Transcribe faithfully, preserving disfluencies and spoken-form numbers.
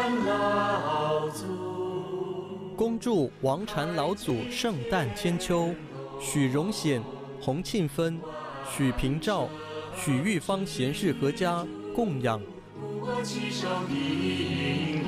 禅老祖。 恭祝王禅老祖圣诞千秋，许荣显、洪庆芬、许平照、许玉芳贤士合家供养。 我其上的